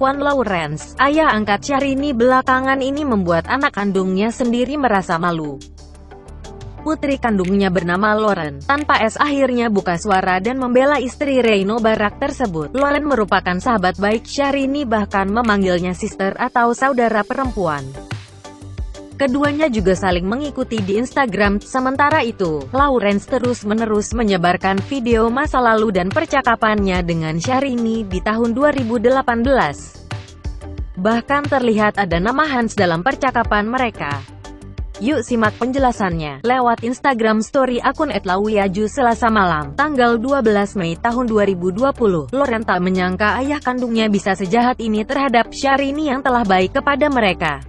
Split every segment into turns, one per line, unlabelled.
kelakuan Lawrence, ayah angkat Syahrini belakangan ini membuat anak kandungnya sendiri merasa malu. Putri kandungnya bernama Lauren, tanpa S akhirnya buka suara dan membela istri Reino Barak tersebut. Lauren merupakan sahabat baik Syahrini, bahkan memanggilnya sister atau saudara perempuan. Keduanya juga saling mengikuti di Instagram. Sementara itu, Lawrence terus-menerus menyebarkan video masa lalu dan percakapannya dengan Syahrini di tahun 2018. Bahkan terlihat ada nama Hans dalam percakapan mereka. Yuk simak penjelasannya, lewat Instagram story akun @lawiyaju Selasa malam, tanggal 12 Mei tahun 2020. Lauren tak menyangka ayah kandungnya bisa sejahat ini terhadap Syahrini yang telah baik kepada mereka.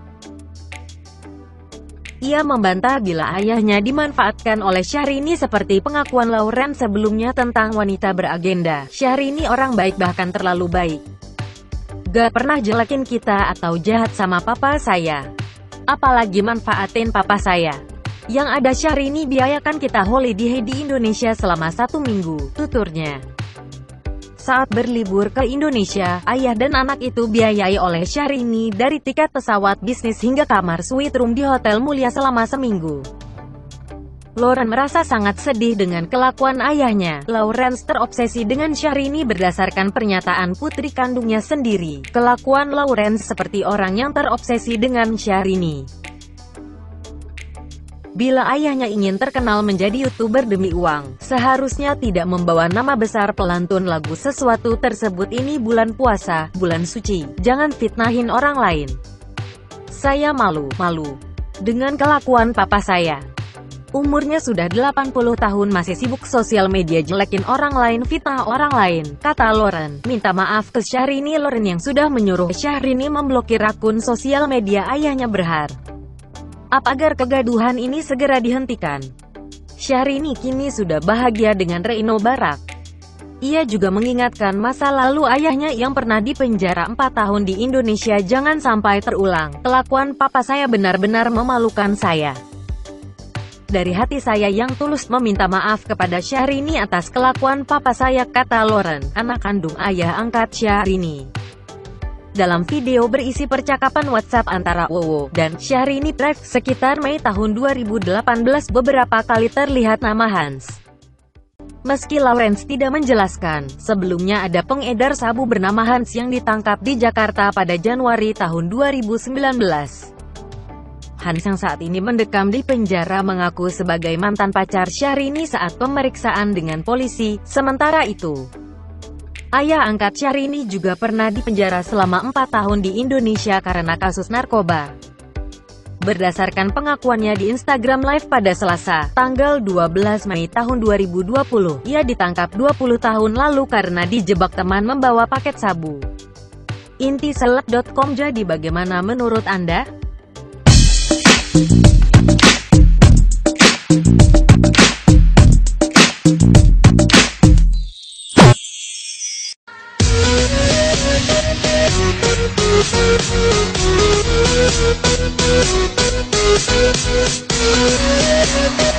Ia membantah bila ayahnya dimanfaatkan oleh Syahrini seperti pengakuan Lauren sebelumnya tentang wanita beragenda. Syahrini orang baik, bahkan terlalu baik. Gak pernah jelekin kita atau jahat sama papa saya. Apalagi manfaatin papa saya. Yang ada Syahrini biayakan kita holiday di Indonesia selama 1 minggu, tuturnya. Saat berlibur ke Indonesia, ayah dan anak itu biayai oleh Syahrini dari tiket pesawat bisnis hingga kamar suite room di hotel mulia selama seminggu. Lauren merasa sangat sedih dengan kelakuan ayahnya. Lawrence terobsesi dengan Syahrini berdasarkan pernyataan putri kandungnya sendiri. Kelakuan Lawrence seperti orang yang terobsesi dengan Syahrini. Bila ayahnya ingin terkenal menjadi YouTuber demi uang, seharusnya tidak membawa nama besar pelantun lagu sesuatu tersebut. Ini bulan puasa, bulan suci, jangan fitnahin orang lain. Saya malu dengan kelakuan papa saya. Umurnya sudah 80 tahun masih sibuk sosial media jelekin orang lain, fitnah orang lain, kata Lauren. Minta maaf ke Syahrini. Lauren yang sudah menyuruh Syahrini memblokir akun sosial media ayahnya berharap agar kegaduhan ini segera dihentikan. Syahrini kini sudah bahagia dengan Reino Barak. Ia juga mengingatkan masa lalu ayahnya yang pernah dipenjara 4 tahun di Indonesia. Jangan sampai terulang. Kelakuan papa saya benar-benar memalukan saya. Dari hati saya yang tulus meminta maaf kepada Syahrini atas kelakuan papa saya, kata Lauren, anak kandung ayah angkat Syahrini. Dalam video berisi percakapan WhatsApp antara Wowo dan Syahrini live sekitar Mei tahun 2018, beberapa kali terlihat nama Hans. Meski Lawrence tidak menjelaskan, sebelumnya ada pengedar sabu bernama Hans yang ditangkap di Jakarta pada Januari tahun 2019. Hans yang saat ini mendekam di penjara mengaku sebagai mantan pacar Syahrini saat pemeriksaan dengan polisi. Sementara itu, ayah angkat Syahrini juga pernah dipenjara selama 4 tahun di Indonesia karena kasus narkoba. Berdasarkan pengakuannya di Instagram Live pada Selasa, tanggal 12 Mei tahun 2020, ia ditangkap 20 tahun lalu karena dijebak teman membawa paket sabu. Intiseleb.com. Jadi bagaimana menurut Anda?
We'll be right back.